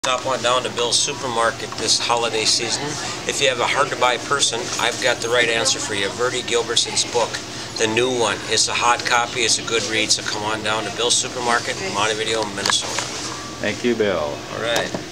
Stop on down to Bill's Supermarket this holiday season. If you have a hard-to-buy person, I've got the right answer for you. Verdi Gilbertson's book, the new one. It's a hot copy. It's a good read, so come on down to Bill's Supermarket, Montevideo, Minnesota. Thank you, Bill. All right.